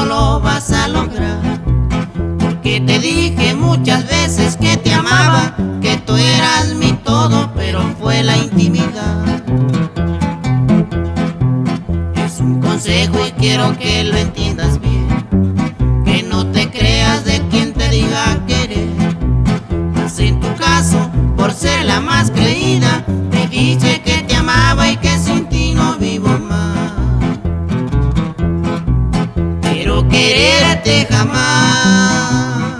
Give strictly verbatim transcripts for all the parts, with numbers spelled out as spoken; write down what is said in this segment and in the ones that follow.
no lo vas a lograr, porque te dije muchas veces que te amaba, que tú eras mi todo, pero fue la intimidad. Es un consejo y quiero que lo entiendas bien, que no te creas de quien te diga querer. Mas en tu caso, por ser la más creída, te dije que te amaba y que sin ti no vivo más. Pero quererte jamás,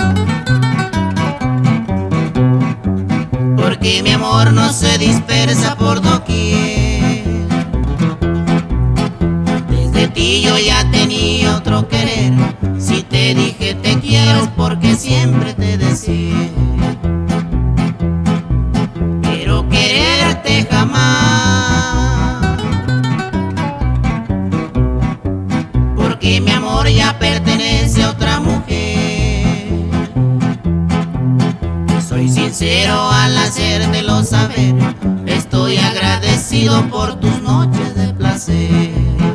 porque mi amor no se dispersa por doquier. Desde ti yo ya tenía otro querer. Si te dije te quiero es porque siempre te deseé. Pero quererte jamás, porque mi amor ya pertenece a otra mujer. Soy sincero al hacértelo saber, estoy agradecido por tus noches de placer.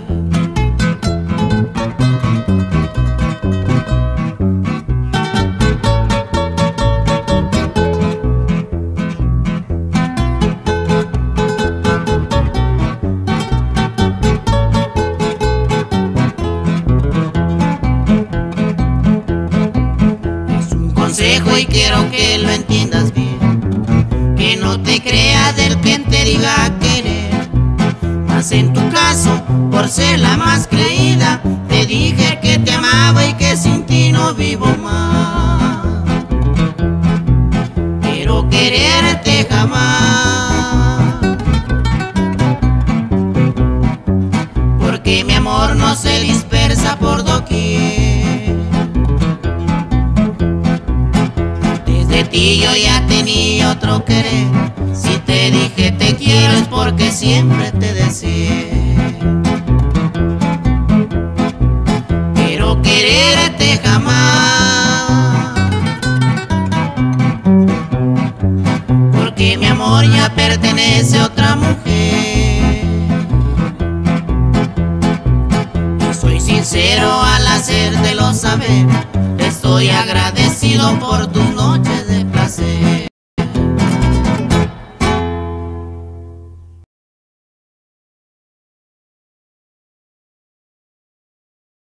Y quiero que lo entiendas bien, que no te creas del quien te diga querer. Mas en tu caso, por ser la más creída, te dije que te amaba y que sin ti no vivo más. Pero quererte jamás, porque mi amor no se dispersa por doquier. De ti yo ya tenía otro querer. Si te dije te quiero es porque siempre te deseé. Pero quererte jamás, porque mi amor ya pertenece a otra mujer. Yo soy sincero al hacértelo saber, estoy agradecido por tus noches de placer.